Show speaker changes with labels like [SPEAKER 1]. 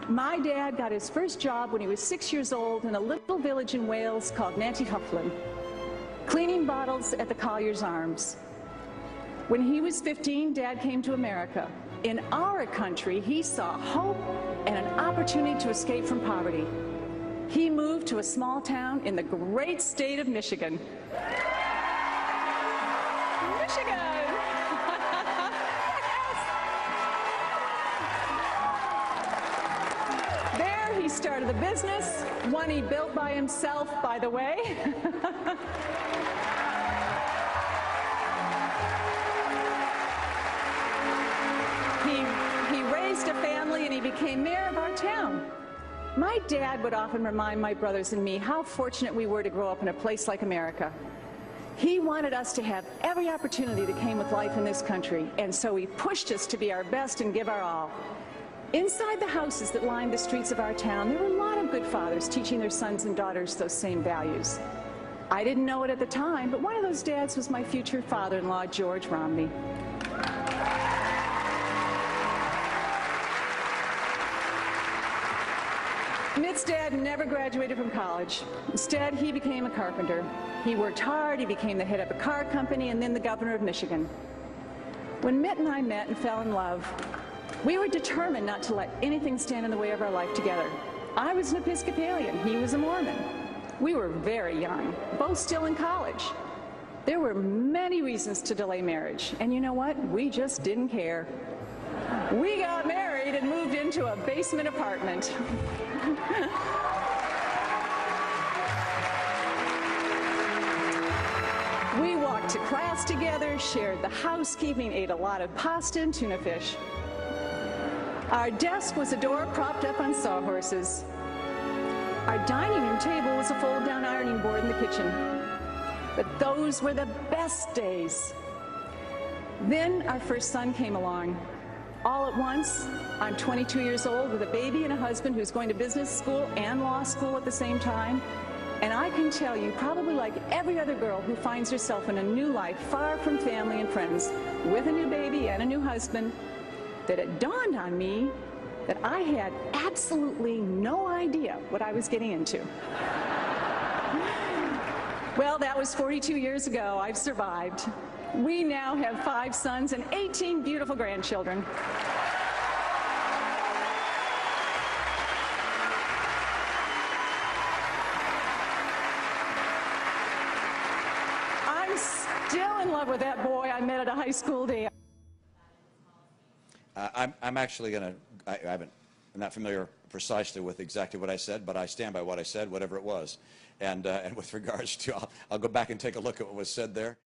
[SPEAKER 1] My dad got his first job when he was 6 years old in a little village in Wales called Nantyhufflin, cleaning bottles at the Collier's Arms. When he was 15, Dad came to America. In our country, he saw hope and an opportunity to escape from poverty. He moved to a small town in the great state of Michigan. Michigan! There he started a business, one he built by himself, by the way. He raised a family and he became mayor of our town. My dad would often remind my brothers and me how fortunate we were to grow up in a place like America. He wanted us to have every opportunity that came with life in this country, and so he pushed us to be our best and give our all. Inside the houses that lined the streets of our town, there were a lot of good fathers teaching their sons and daughters those same values. I didn't know it at the time, but one of those dads was my future father-in-law, George Romney. Mitt's dad never graduated from college. Instead, he became a carpenter. He worked hard, he became the head of a car company, and then the governor of Michigan. When Mitt and I met and fell in love, we were determined not to let anything stand in the way of our life together. I was an Episcopalian, he was a Mormon. We were very young, both still in college. There were many reasons to delay marriage, and you know what? We just didn't care. We got married and moved into a basement apartment. We walked to class together, shared the housekeeping, ate a lot of pasta and tuna fish. Our desk was a door propped up on sawhorses. Our dining room table was a fold-down ironing board in the kitchen. But those were the best days. Then our first son came along. All at once, I'm 22 years old with a baby and a husband who's going to business school and law school at the same time. And I can tell you, probably like every other girl who finds herself in a new life, far from family and friends, with a new baby and a new husband, that it dawned on me that I had absolutely no idea what I was getting into. Well, that was 42 years ago. I've survived. We now have 5 sons and 18 beautiful grandchildren. I'm still in love with that boy I met at a high school dance.
[SPEAKER 2] I'm actually going to, I'm not familiar precisely with exactly what I said, but I stand by what I said, whatever it was. And with regards to, I'll go back and take a look at what was said there.